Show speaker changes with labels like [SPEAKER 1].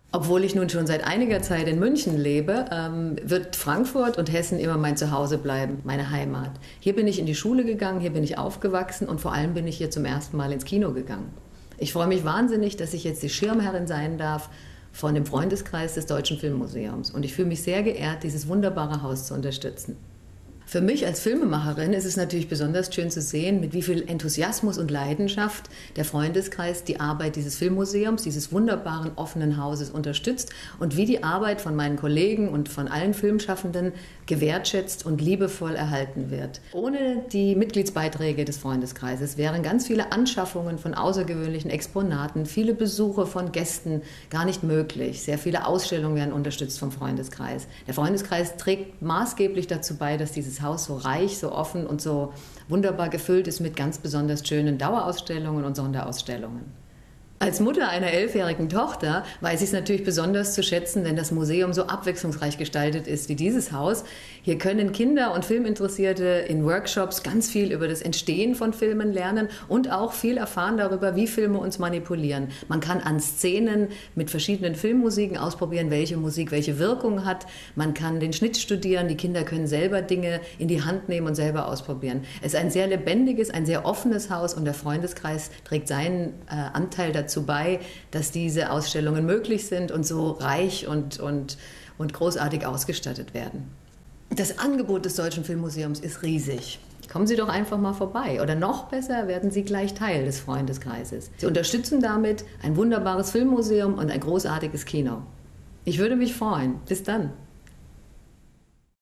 [SPEAKER 1] Obwohl ich nun schon seit einiger Zeit in München lebe, wird Frankfurt und Hessen immer mein Zuhause bleiben, meine Heimat. Hier bin ich in die Schule gegangen, hier bin ich aufgewachsen und vor allem bin ich hier zum ersten Mal ins Kino gegangen. Ich freue mich wahnsinnig, dass ich jetzt die Schirmherrin sein darf von dem Freundeskreis des Deutschen Filmmuseums. Und ich fühle mich sehr geehrt, dieses wunderbare Haus zu unterstützen. Für mich als Filmemacherin ist es natürlich besonders schön zu sehen, mit wie viel Enthusiasmus und Leidenschaft der Freundeskreis die Arbeit dieses Filmmuseums, dieses wunderbaren offenen Hauses unterstützt und wie die Arbeit von meinen Kollegen und von allen Filmschaffenden gewertschätzt und liebevoll erhalten wird. Ohne die Mitgliedsbeiträge des Freundeskreises wären ganz viele Anschaffungen von außergewöhnlichen Exponaten, viele Besuche von Gästen gar nicht möglich. Sehr viele Ausstellungen werden unterstützt vom Freundeskreis. Der Freundeskreis trägt maßgeblich dazu bei, dass dieses Haus so reich, so offen und so wunderbar gefüllt ist mit ganz besonders schönen Dauerausstellungen und Sonderausstellungen. Als Mutter einer 11-jährigen Tochter weiß ich es natürlich besonders zu schätzen, wenn das Museum so abwechslungsreich gestaltet ist wie dieses Haus. Hier können Kinder und Filminteressierte in Workshops ganz viel über das Entstehen von Filmen lernen und auch viel erfahren darüber, wie Filme uns manipulieren. Man kann an Szenen mit verschiedenen Filmmusiken ausprobieren, welche Musik welche Wirkung hat. Man kann den Schnitt studieren, die Kinder können selber Dinge in die Hand nehmen und selber ausprobieren. Es ist ein sehr lebendiges, ein sehr offenes Haus und der Freundeskreis trägt seinen Anteil dazu bei, dass diese Ausstellungen möglich sind und so reich und großartig ausgestattet werden. Das Angebot des Deutschen Filmmuseums ist riesig. Kommen Sie doch einfach mal vorbei. Oder noch besser, werden Sie gleich Teil des Freundeskreises. Sie unterstützen damit ein wunderbares Filmmuseum und ein großartiges Kino. Ich würde mich freuen. Bis dann.